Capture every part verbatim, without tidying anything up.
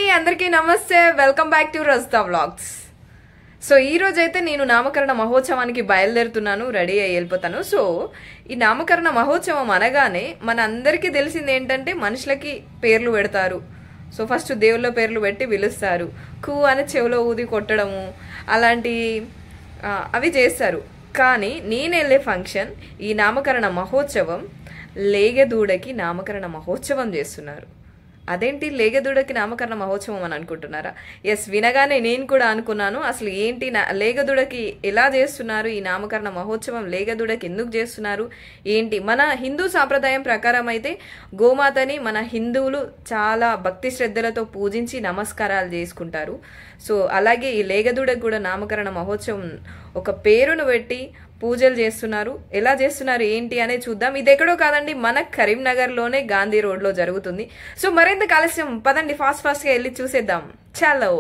అందరికీ నమస్తే welcome back to Rajitha vlogs. So ఈ రోజు అయితే నేను నామకరణ మహోత్సవానికి బయలుదేరుతున్నాను, రెడీ అయ్యి వెళ్ళిపోతాను. సో ఈ నామకరణ మహోత్సవం అనగానే మన అందరికీ తెలిసింది ఏంటంటే మనుషులకి పేర్లు పెడతారు. సో ఫస్ట్ దేవుళ్ళ పేర్లు పెట్టి పిలుస్తారు, కూ అని చెవిలో ఊది కొట్టడము అలాంటి అవి చేస్తారు. కానీ నేను వెళ్ళే ఫంక్షన్ ఈ నామకరణ మహోత్సవం లేగదూడకి నామకరణ మహోత్సవం చేస్తున్నారు. అదేంటి లేగదూడకి నామకరణ మహోత్సవం అని అనుకుంటున్నారా? ఎస్, వినగానే నేను కూడా అనుకున్నాను, అసలు ఏంటి లేగదూడకి ఎలా చేస్తున్నారు, ఈ నామకరణ మహోత్సవం లేగదూడకి ఎందుకు చేస్తున్నారు ఏంటి? మన హిందూ సాంప్రదాయం ప్రకారం అయితే గోమాతని మన హిందువులు చాలా భక్తి శ్రద్ధలతో పూజించి నమస్కారాలు చేసుకుంటారు. సో అలాగే ఈ లేగదూడకి కూడా నామకరణ మహోత్సవం ఒక పేరును పెట్టి పూజలు చేస్తున్నారు. ఎలా చేస్తున్నారు ఏంటి అనే చూద్దాం. ఇది ఎక్కడో కాదండి, మన కరీంనగర్ లోనే గాంధీ రోడ్ లో జరుగుతుంది. సో మరింత ఆలస్యం పదండి, ఫాస్ట్ ఫాస్ట్ గా వెళ్ళి చూసేద్దాం. చలో.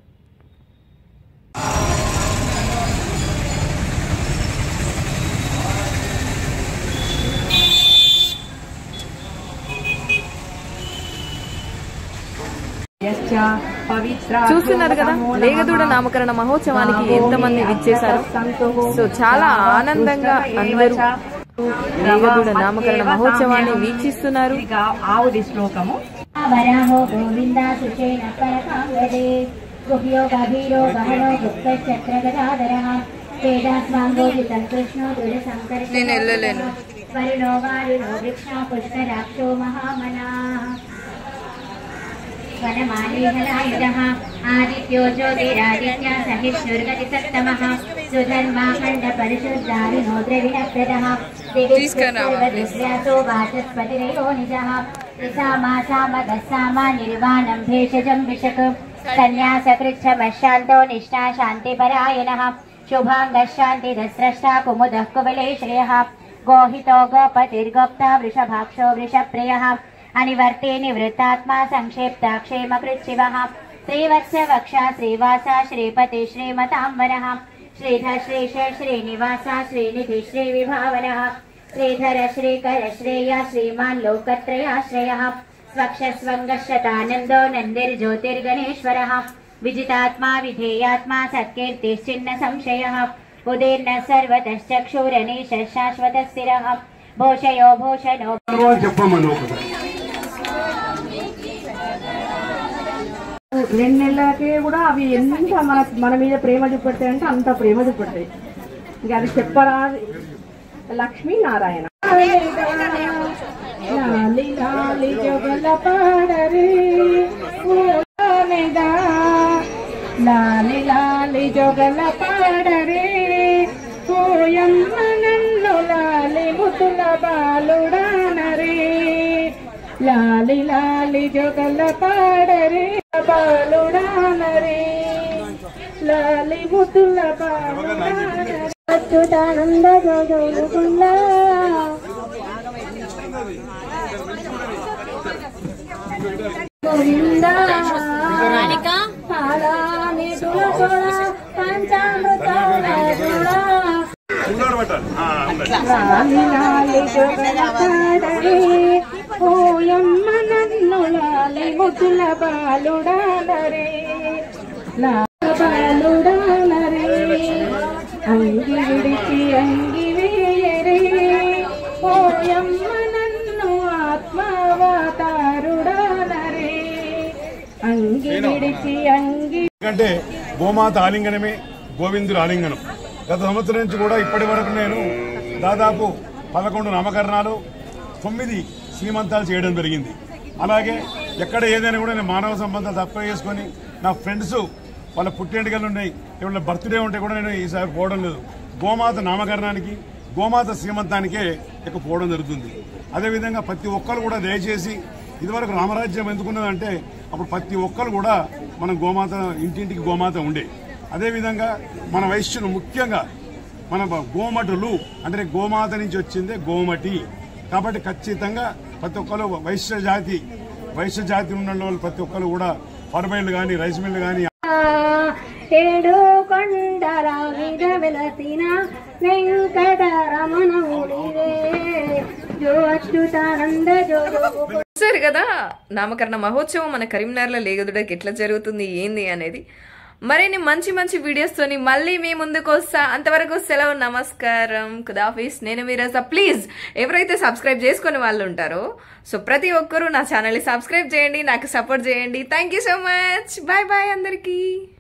చూస్తున్నారు కదా లేగదూడ నామకరణ మహోత్సవానికి ఎంతమంది విచ్చేశారు. సో చాలా ఆనందంగా అందరూ లేగదూడ నామకరణ మహోత్సవాన్ని వీక్షిస్తున్నారు. ఆవుది శ్లోకము నేను వెళ్ళలేను. ఆదిత్యో జ్యోతిరాదిత్య సహిష్ణుర్గతి సత్తమః సుధర్మా ఖండ పరిశుద్ధారిణో ద్రవిణప్రదః దిగ్విజయాసో వాచస్పతిరేయో నిజః త్రిసామాసామదస్సామా నిర్వాణం భేషజం విషక్ సన్యాసకృచ్ఛమశాంతో నిష్ఠా శాంతిపరాయణః శుభాంగశాంతిరస్రష్టా కుముదః కువలేశ్రయః గోహితో గోపతిర్గోప్తా వృషభాక్షో వృషప్రియః అనివర్తే నివృత్తాత్మా సంక్షేప్త క్షేమకృచ్చివః శ్రీవత్స వక్ష శ్రీవాస శ్రీపతి శ్రీమతాంబరః శ్రీధర్ శ్రీశ శ్రీనివాస శ్రీనిధి శ్రీ విభావనః శ్రీధర శ్రీకర శ్రేయ శ్రీమాన్ లోకత్రయాశ్రయః స్వక్షస్వంగశతానందో నందిర్జ్యోతిర్గణేశ్వరః విజితాత్మా విధేయాత్మా సత్కీర్తిశ్చిన్న సంశయః ఉదీర్ణ సర్వతశ్చక్షురనీశ శాశ్వత స్థిరః భూషయో భూషణో రెండు నెలలకే కూడా అవి ఎంత మన మన మీద ప్రేమ చూపెడతాయి అంటే అంత ప్రేమ చూపెడతాయి. ఇంకా అది చెప్పరాదు. లక్ష్మీ నారాయణ లాలి లాలి జోగల పాడరే లాలి లాలి జోగల పాడరే పోయమ్మ నన్ను లాలి ముతుల బాలుడానరే లాలి లాలి జోగల పాడరే బాలుడానరే లాలి ముతుల బాలుడానరే అచ్యుతానంద జోగుల గోవింద పాలాని తులసోళ పంచామృతాల లాలి లాలి జోగల పాడరే ఓయమ్మ నన్ను లాలి ముద్దుల బాలుడానరే బాలుడానరే అంగి విడిచి అంగి వేయరే ఓయమ్మ నన్ను ఆత్మవతారుడానరే అంగి విడిచి అంగి. ఎందుకంటే గోమాత ఆలింగనమే గోవిందుడు ఆలింగనం. గత సంవత్సరం నుంచి కూడా ఇప్పటి వరకు నేను దాదాపు పదకొండు నామకరణాలు తొమ్మిది శ్రీమంతాలు చేయడం జరిగింది. అలాగే ఎక్కడ ఏదైనా కూడా నేను మానవ సంబంధాలు తక్కువ చేసుకొని నా ఫ్రెండ్స్ వాళ్ళ పుట్టేంటికలు ఉన్నాయి, ఏమైనా బర్త్డే ఉంటే కూడా నేను ఈసారి పోవడం లేదు. గోమాత నామకరణానికి గోమాత శ్రీమంతానికే ఇక పోవడం జరుగుతుంది. అదేవిధంగా ప్రతి ఒక్కరు కూడా దయచేసి ఇదివరకు రామరాజ్యం ఎందుకున్నదంటే అప్పుడు ప్రతి ఒక్కరు కూడా మనం గోమాత ఇంటింటికి గోమాత ఉండే. అదేవిధంగా మన వైశ్యులు ముఖ్యంగా మన గోమటులు అంటే గోమాత నుంచి వచ్చిందే గోమటి. కాబట్టి ఖచ్చితంగా ప్రతి ఒక్కరు వైశ్య జాతి వైశ్య జాతి ఉన్న వాళ్ళు ప్రతి ఒక్కరు కూడా ఫర్మైన్లు కానీ రైస్ మిల్లు కానీ ఏడు కొండల మీద వెలసిన వెంకటరమణుడివే జో అచ్యుతానంద జో చూసారు కదా నామకరణ మహోత్సవం మన కరీంనగర్లో లేగదుడకి ఎట్లా జరుగుతుంది ఏంది అనేది. మరిన్ని మంచి మంచి వీడియోస్తోని మళ్ళీ మీ ముందుకు వస్తా. అంతవరకు సెలవు, నమస్కారం, ఖుదాఫీస్. నేను మీ రజా. ప్లీజ్ ఎవరైతే సబ్స్క్రైబ్ చేసుకునే వాళ్ళు ఉంటారో సో ప్రతి ఒక్కరూ నా ఛానల్ని సబ్స్క్రైబ్ చేయండి, నాకు సపోర్ట్ చేయండి. Thank you so much. Bye bye అందరికీ.